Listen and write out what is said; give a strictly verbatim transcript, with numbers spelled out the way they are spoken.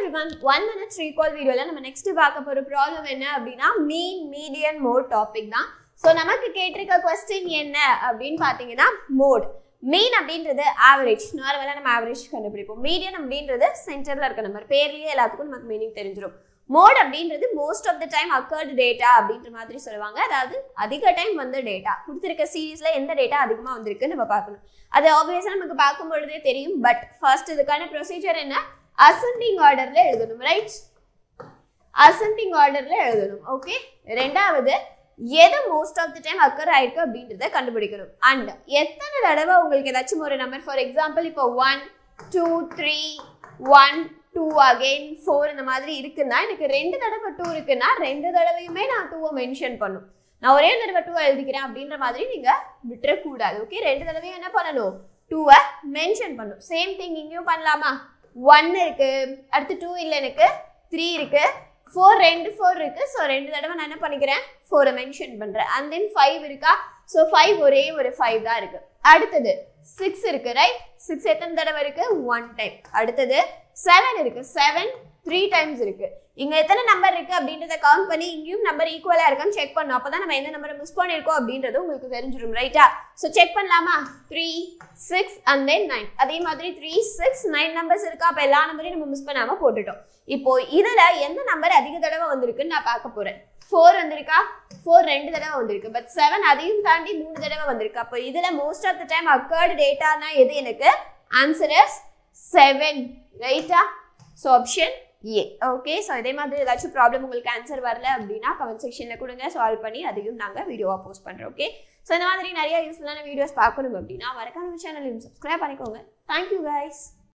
everyone, one minute recall video la நம்ம next பார்க்க போற problem என்ன அப்படினா mean, median, mode topic தான். So நமக்கு கேட்டிருக்க question என்ன அப்படினு பாத்தீங்கன்னா mode. mean அப்படின்றது average. நார்மலா நம்ம average கண்டுபிடிப்போம். median அப்படின்றது சென்டர்ல இருக்க நம்பர். பேர்லயே எல்லாத்துக்கும் நமக்கு மீனிங் தெரிஞ்சிரும். mode அப்படின்றது most of the time occurred data அப்படின்ற மாதிரி சொல்லுவாங்க. அதாவது அதிக டைம் வந்த டேட்டா. கொடுத்திருக்க சீரிஸ்ல எந்த டேட்டா அதிகமா வந்திருக்கு நம்ம பார்க்கணும். அது obviously நமக்கு பார்க்கும் பொழுதே தெரியும். பட் ஃபர்ஸ்ட் இதுக்கான ப்ரொசீஜர் என்ன? ascending orderல எழுதணும், ரைட்? ascending orderல எழுதணும். ஓகே. இரண்டாவது எது most of the time occur ஆயிருக்கு அப்படின்றத கண்டுபிடிக்கணும். and எத்தனை தடவை உங்களுக்கு ஏதாச்சும் ஒரு நம்பர் ஃபார் எக்ஸாம்பிள் இப்போ one two three one two again four இந்த மாதிரி இருக்குன்னா எனக்கு ரெண்டு தடவை two இருக்குன்னா ரெண்டு தடவையுமே நான் two மென்ஷன் பண்ணும். நான் ஒரே தடவை two எழுதிக்கிறேன் அப்படின்ற மாதிரி நீங்க விட்டுற கூடாது. ஓகே, ரெண்டு தடவையும் என்ன பண்ணணும்? two மென்ஷன் பண்ணும். சேம் திங் இங்கேயும் பண்ணலாமா? one இருக்கு, அடுத்து two இல்ல எனக்கு three இருக்கு, four ரெண்டு four இருக்கு. சோ ரெண்டு தடவை நான் என்ன பண்ணிக்கிறேன்? four மென்ஷன் பண்றேன். and then five இருக்கா? சோ five ஒரே ஒரு five தான் இருக்கு. அடுத்தது six இருக்கு, ரைட்? six எத்தனை தடவை இருக்கு? one time. அடுத்தது seven இருக்கு, seven three டைம்ஸ் இருக்கு. இங்க எத்தனை நம்பர் இருக்கு அப்படின்றத கவுண்ட் பண்ணி இங்கேயும் நம்பர் ஈக்குவலா இருக்கான்னு செக் பண்ணணும். அப்பதான் நம்ம எந்த நம்பரை மிஸ் பண்ணிருக்கோம் அப்படின்றது உங்களுக்கு தெரிஞ்சிடும், ரைட்டா? சோ செக் பண்ணலாமா? three six and then nine. அதே மாதிரி three six nine நம்பர்ஸ் இருக்கா? அப்ப எல்லா நம்பரையும் நம்ம மிஸ் பண்ணாம போட்டுட்டோம். இப்போ இதுல எந்த நம்பர் அதிக தடவை வந்திருக்குன்னு நான் பார்க்க போறேன். four வந்திருக்கா? four ரெண்டு தடவை வந்திருக்கு. பட் seven அதையும் தாண்டி மூணு தடவை வந்திருக்கு. அப்போ இதுல most of the time occurred dataனா எது எனக்கு? Answer is seven, ரைட்டா? So option A. Okay, so இதே மாதிரி ஏதாச்சும் ப்ராப்ளம் உங்களுக்கு ஆன்சர் வரல அப்படின்னா கமெண்ட் செக்ஷன்ல கொடுங்க, சால்வ் பண்ணி அதையும் நாங்க வீடியோவா போஸ்ட் பண்றோம். ஓகே, சோ இந்த மாதிரி நிறைய யூஸ்ஃபுல்லான வீடியோஸ் பார்க்கணும் அப்படின்னா மறக்காம சேனலையும் சப்ஸ்கிரைப் பண்ணிக்கோங்க. Thank you guys.